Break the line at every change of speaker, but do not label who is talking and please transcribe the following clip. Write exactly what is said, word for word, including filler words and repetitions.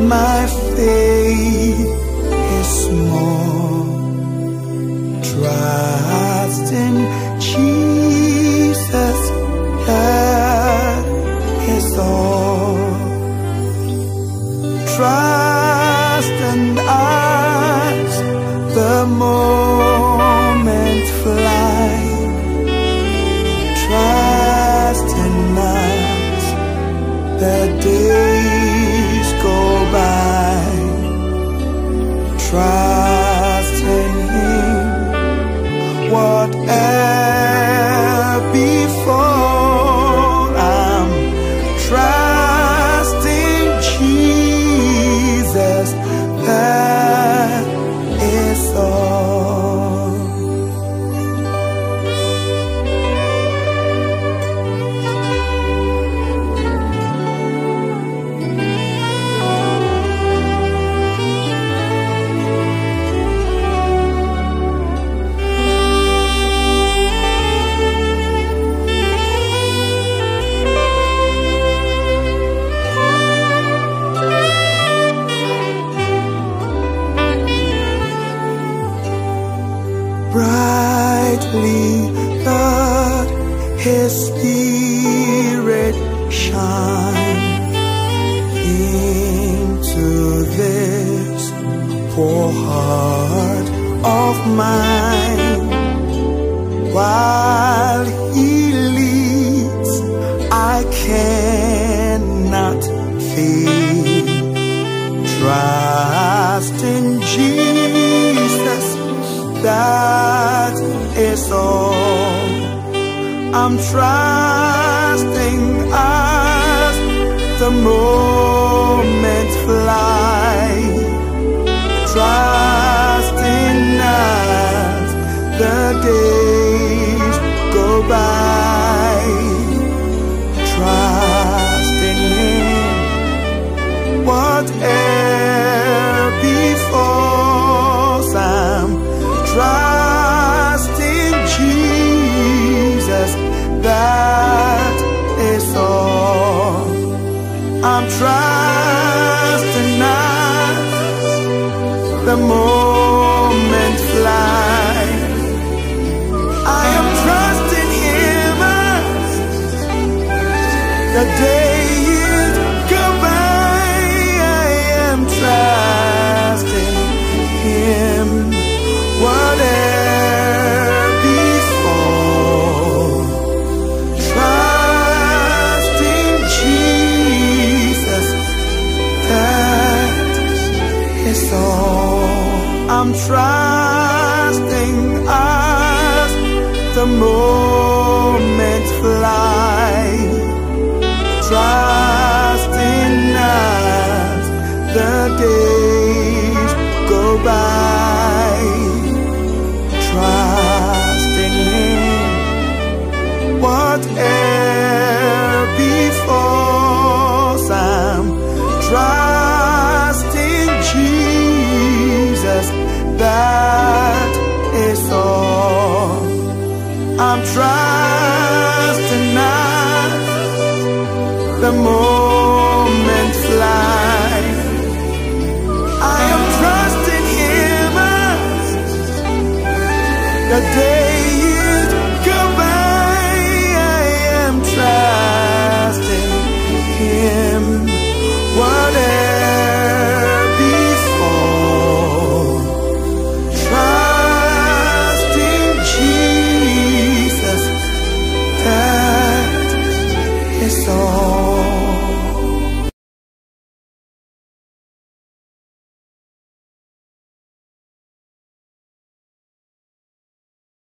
my faith is small. Trust in Jesus, that is all. Trust and ask the moment fly. Trust and ask the days go by. Trust in Him, whatever before. I'm trusting Jesus, that is all. Brightly let His Spirit shine into this poor heart of mine. While He leads, I cannot fail. Trust in Jesus, that is all. I'm trusting as the moment fly. Trusting as the days go by. Trusting Him, whatever befalls. I'm trusting Jesus, that is all. I'm trusting as the moment fly. I am trusting Him as the days go by. I am trusting Him, whatever before. Trusting Jesus, that is all. I'm trusting as the moment fly. Trusting as the days go by. Trust in Him, whatever befalls. I'm trusting Jesus, that is all. I'm trusting